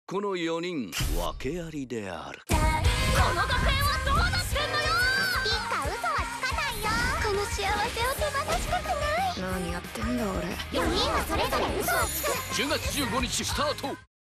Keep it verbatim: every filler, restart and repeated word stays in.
このよにん訳ありである。 この学園はどうなってんのよ。 リカ、嘘はつかないよ。この幸せを手放したくない。 何やってんだ俺。 よにんはそれぞれ嘘をつく。 じゅうがつじゅうごにちスタート。